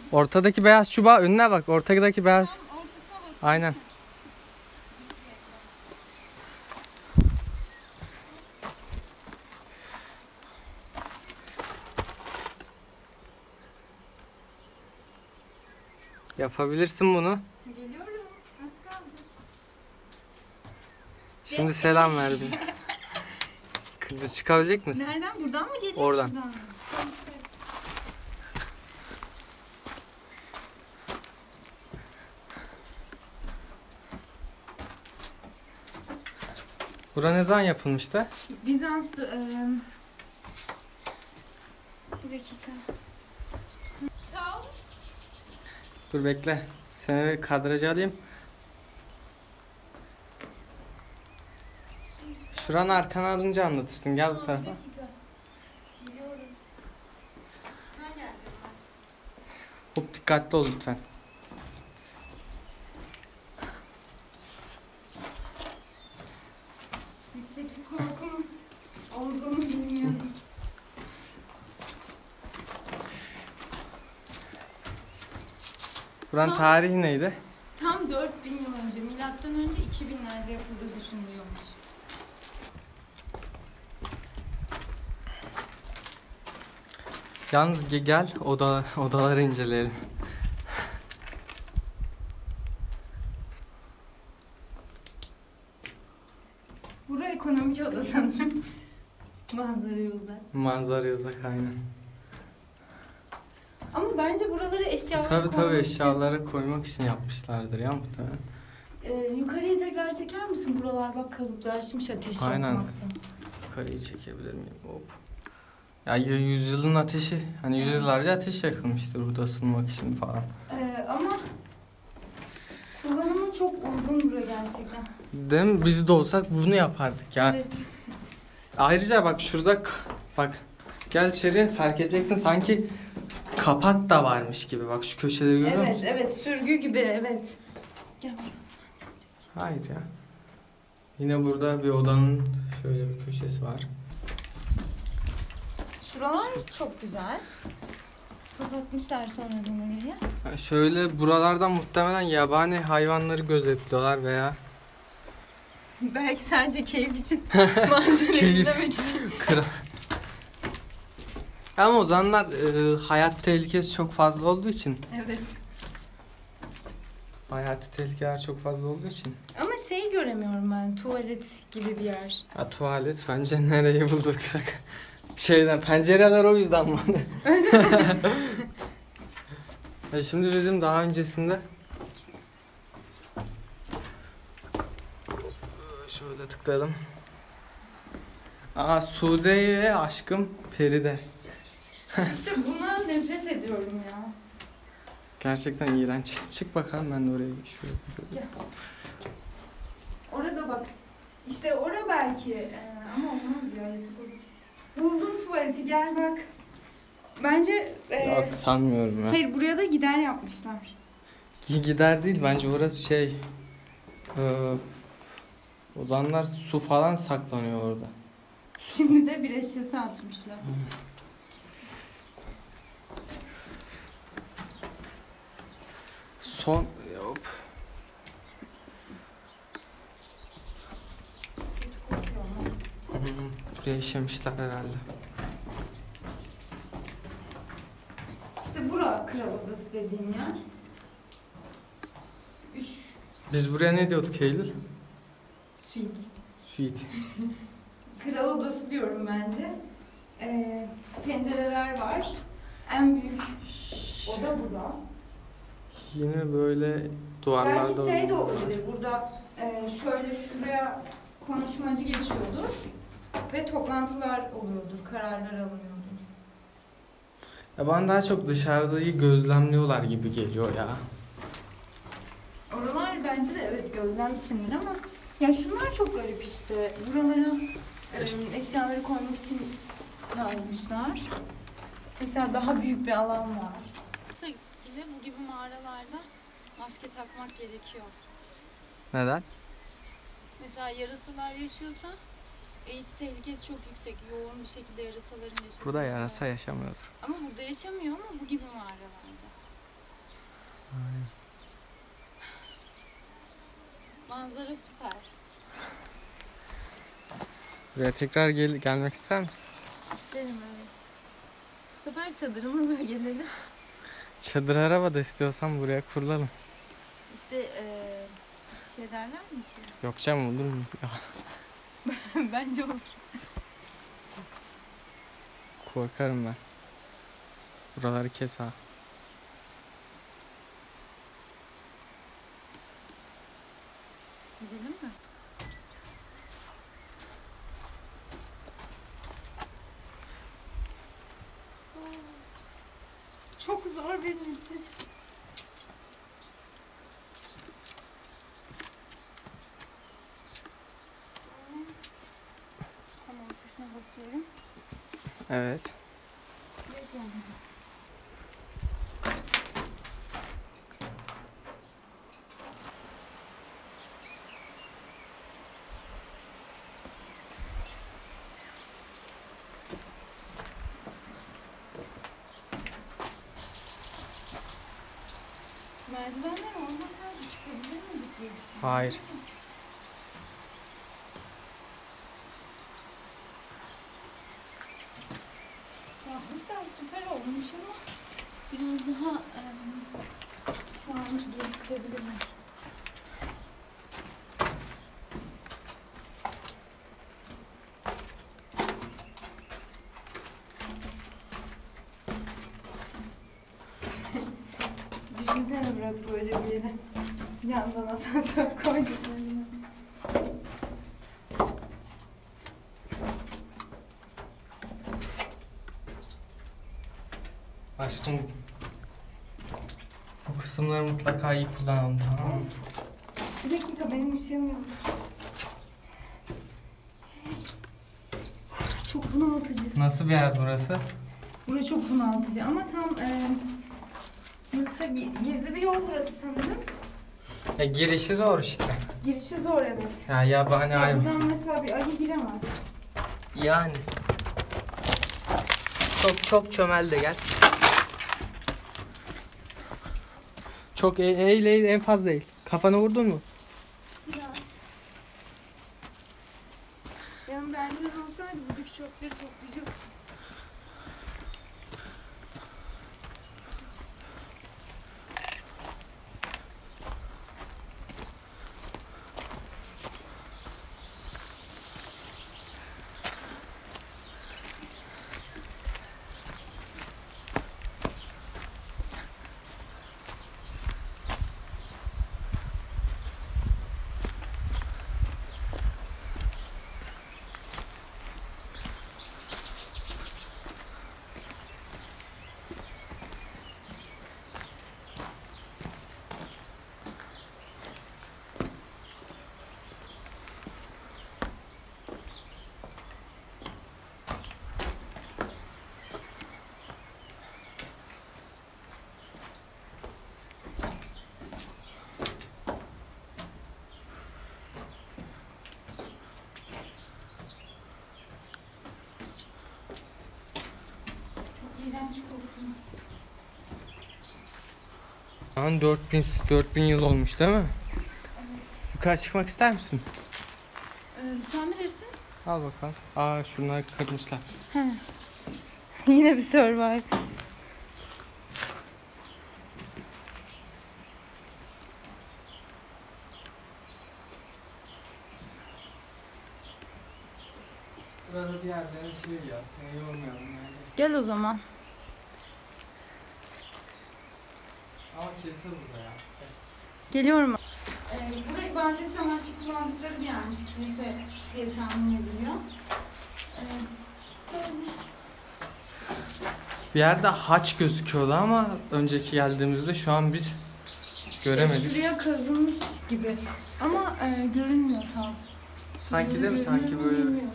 Ortadaki beyaz çubuğa önüne bak. Ortadaki beyaz. Ortasına basın. Aynen. Yapabilirsin bunu. Geliyorum. Az kaldı. Şimdi selam ver bir. Çıkabilecek misin? Nereden? Buradan mı geliyor? Oradan. Şuradan mı? Çıkalım, çıkalım. Bura ne zaman yapılmıştı? Bizans... Bir dakika. Dur bekle. Seni bir kadraja alayım. Şuranı arkana alınca anlatırsın. Gel bu tarafa. Biliyorum. Şuna geldim. Hop dikkatli ol lütfen. Yükseklik korkum olduğunu bilmiyordum. Buranın tarihi neydi? Tam 4000 yıl önce, milattan önce 2000'lerde yapıldığı düşünülüyormuş. Yalnız gel odaları inceleyelim. Burası ekonomik oda sanırım. Manzaraya uzak. Manzaraya uzak aynen. Ama bence buraları eşyaları Tabii koymak için- eşyaları koymak için yapmışlardır ya muhtemelen. Yukarıya tekrar çeker misin? Buralar bak kalıplaşmış ateş Aynen. yakmaktan. Yukarıyı çekebilir miyim? Hop. Ya yüzyılın ateşi, hani yüzyıllarca ateş yakılmıştır burada ısınmak için falan. Ama kullanımı çok uygun buraya gerçekten. Değil mi? Biz de olsak bunu yapardık ya. Evet. Ayrıca bak şurada bak gel içeri fark edeceksin sanki kapak da varmış gibi. Bak şu köşeleri görüyor Evet, musun? evet. Sürgü gibi, evet. Gel biraz. Hayır ya. Yine burada bir odanın şöyle bir köşesi var. Şuralar çok güzel. Kapatmışlar sonradan orayı. Ha, şöyle buralardan muhtemelen yabani hayvanları gözetliyorlar veya Belki sadece keyif için, manzarayı Keyif. izlemek için. kral. Ama o zamanlar hayat tehlikesi çok fazla olduğu için, Evet. hayati tehlikeler çok fazla olduğu için. Ama şey göremiyorum ben, tuvalet gibi bir yer. Ha, tuvalet bence nereyi bulduksak. Şeyden pencereler o yüzden var. Şimdi bizim daha öncesinde şöyle tıklayalım. Aa Sude'ye aşkım Feride. İşte bundan nefret ediyorum ya. Gerçekten iğrenç. Çık bakalım ben de oraya şöyle. Gel. Orada bak. İşte orada belki ama olmaz ya, yatak olur. Buldum tuvaleti, gel bak. Bence Yok sanmıyorum ya. hayır, buraya da gider yapmışlar. Gider değil bence orası şey. O zamanlar su falan saklanıyor orada. Şimdi de bir eşyası atmışlar. Son hop. Buraya işemişler herhalde. İşte bura kral odası dediğim yer. 3 Biz buraya ne diyorduk Eylül? suite. Suite. Kral odası diyorum bence. Pencereler var. En büyük oda burada. Yine böyle duvarlarda Belki şey de olabilir. Burada şöyle şuraya konuşmacı geçiyordur. Ve toplantılar oluyordur. Kararlar alınıyordur. Ya bana daha çok dışarıdayı gözlemliyorlar gibi geliyor ya. Oralar bence de evet gözlem içindir ama ya şunlar çok garip işte. Buralara eşyaları koymak için yazmışlar. Mesela daha büyük bir alan var. Bile bu gibi mağaralarda maske takmak gerekiyor. Neden? Mesela yarasalar yaşıyorsa AIDS tehlikesi çok yüksek. Yoğun bir şekilde yarasaların yaşadığı. Burada yarasa yaşamıyordur. Ama burada yaşamıyor ama bu gibi mağaralarda. Manzara süper. Buraya tekrar gelmek ister misin? İsterim, evet. Bu sefer çadırımızla gelelim. Çadır araba da istiyorsan buraya kurulalım. İşte bir şey derler mi ki? Yok canım, olur mu? Ya, Bence olur. korkarım ben. Buraları kes ha. Gidelim mi? Çok zor benim için. Tam ortasına basıyorum. Evet. Merdivenler olmasaydı çıkabilir miydik diye düşünüyorum. Hayır. Yapmışlar, süper olmuş ama biraz daha şu an geliştirebilirler. Düşünsene bırak böyle bir yere. Yandan asansör koyduklarını. Aşkım, bu kısımları mutlaka iyi kullanalım, tamam mı? Bir dakika, benim ışığım yok. Çok bunaltıcı. Nasıl bir yer burası? Burası çok bunaltıcı ama tam nasıl gizli bir yol burası sanırım. Ya girişi zor işte. Girişi zor, evet. Ya yabani Ya hayvan. buradan mesela bir ayı giremez. Yani. Çok çömel de gel. Çok eğil en fazla eğil. Kafanı vurdun mu? Biraz. Yanımda eldiven olsaydı buradaki çöpleri toplayacaktım. Çok iğrenç kokuyor. Şu an 4000 yıl olmuş değil mi? Evet. Yukarı çıkmak ister misin? Sen bilirsin. Al bakalım. Aa, şunları kırmışlar. Yine bir survive. Burada bir yerden şey ya, seni yormayalım yani. Gel o zaman. Ama kesin burada ya. Geliyorum. Burayı ibadet amaçlı kullandıkları bir yermiş, kilise diye tahmin ediliyor. Bir yerde haç gözüküyordu ama önceki geldiğimizde, şu an biz göremedik. Şuraya kazılmış gibi ama görünmüyor tam. Sanki değil mi? Sanki böyle. Bilmiyorum.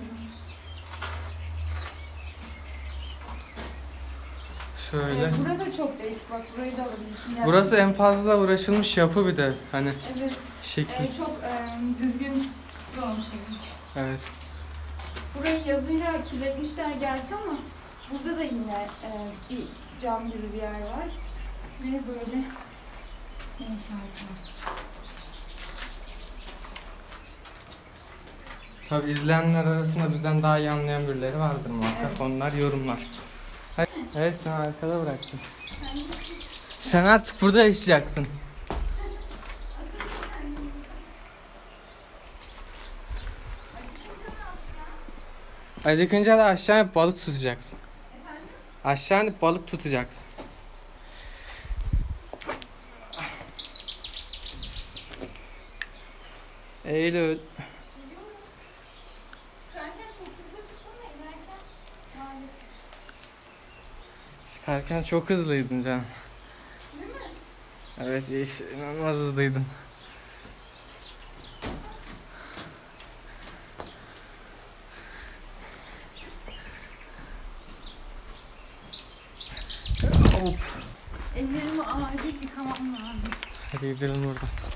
Şöyle. Burada çok değişik, bak burayı da alabilirsin. Burası en fazla uğraşılmış yapı bir de. Hani Evet. şekil. Çok düzgün donatılmış. Evet. Burayı yazıyla kirletmişler gerçi ama burada da yine bir cam gibi bir yer var. Ve böyle Ne şartı? Tabi izleyenler arasında bizden daha iyi anlayan birileri vardır muhakkak. Evet. Onlar yorumlar. Evet, sen arkada bıraktın. Sen artık burada yaşayacaksın. Acıkınca da aşağı inip balık tutacaksın. Aşağı inip balık tutacaksın. Eylül. Çıkarken çok hızlıydın Can. Değil mi? Evet, inanılmaz hızlıydın. Hop. Ellerimi acil yıkamam lazım. Hadi gidelim buradan.